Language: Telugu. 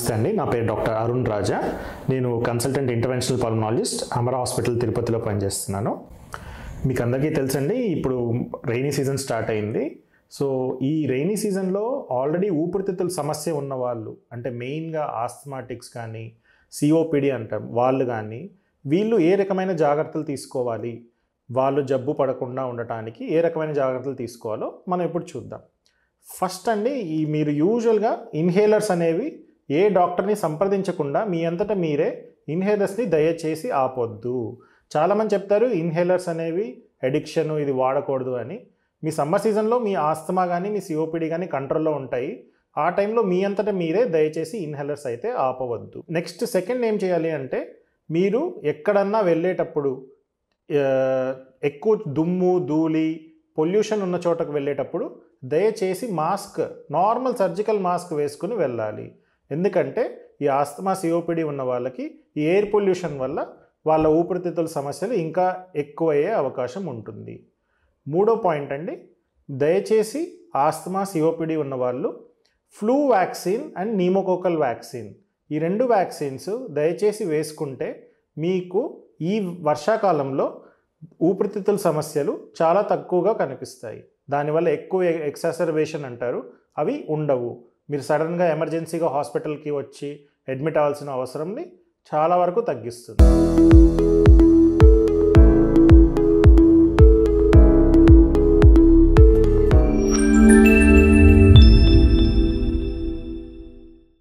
నమస్తే అండి. నా పేరు డాక్టర్ అరుణ్ రాజా. నేను consultant interventional pulmonologist Amara hospital తిరుపతిలో పనిచేస్తున్నాను. మీకు అందరికీ తెలుసండి, ఇప్పుడు రైనీ సీజన్ స్టార్ట్ అయింది. సో ఈ రైనీ సీజన్లో ఆల్రెడీ ఊపిరితిత్తుల సమస్య ఉన్న వాళ్ళు, అంటే మెయిన్గా ఆస్థమాటిక్స్ కానీ సిఓపిడి అంటాం వాళ్ళు కానీ, వీళ్ళు ఏ రకమైన జాగ్రత్తలు తీసుకోవాలి, వాళ్ళు జబ్బు పడకుండా ఉండటానికి ఏ రకమైన జాగ్రత్తలు తీసుకోవాలో మనం ఇప్పుడు చూద్దాం. ఫస్ట్ అండి, మీరు యూజువల్గా ఇన్హేలర్స్ అనేవి ఏ డాక్టర్ని సంప్రదించకుండా మీ అంతటా మీరే ఇన్హేలర్స్ని దయచేసి ఆపొద్దు. చాలామంది చెప్తారు ఇన్హేలర్స్ అనేవి అడిక్షన్, ఇది వాడకూడదు అని. మీ సమ్మర్ సీజన్లో మీ ఆస్తమా కానీ మీ సిఓపిడి కానీ కంట్రోల్లో ఉంటాయి. ఆ టైంలో మీ అంతటా మీరే దయచేసి ఇన్హేలర్స్ అయితే ఆపవద్దు. నెక్స్ట్ సెకండ్ ఏం చేయాలి అంటే, మీరు ఎక్కడన్నా వెళ్ళేటప్పుడు ఎక్కువ దుమ్ము ధూళి పొల్యూషన్ ఉన్న చోటకు వెళ్ళేటప్పుడు దయచేసి మాస్క్, నార్మల్ సర్జికల్ మాస్క్ వేసుకుని వెళ్ళాలి. ఎందుకంటే ఈ ఆస్తమా సిఓపిడి ఉన్న వాళ్ళకి ఈ ఎయిర్ పొల్యూషన్ వల్ల వాళ్ళ ఊపిరితిత్తుల సమస్యలు ఇంకా ఎక్కువయ్యే అవకాశం ఉంటుంది. మూడో పాయింట్ అండి, దయచేసి ఆస్తమా సిఓపిడి ఉన్నవాళ్ళు flu vaccine and pneumococcal vaccine, ఈ రెండు వ్యాక్సిన్స్ దయచేసి వేసుకుంటే మీకు ఈ వర్షాకాలంలో ఊపిరితిత్తుల సమస్యలు చాలా తక్కువగా కనిపిస్తాయి. దానివల్ల ఎక్కువ ఎక్సాసర్బేషన్ అంటారు, అవి ఉండవు. మీరు సడన్గా ఎమర్జెన్సీగా హాస్పిటల్కి వచ్చి అడ్మిట్ అవ్వాల్సిన అవసరంని చాలా వరకు తగ్గిస్తుంది.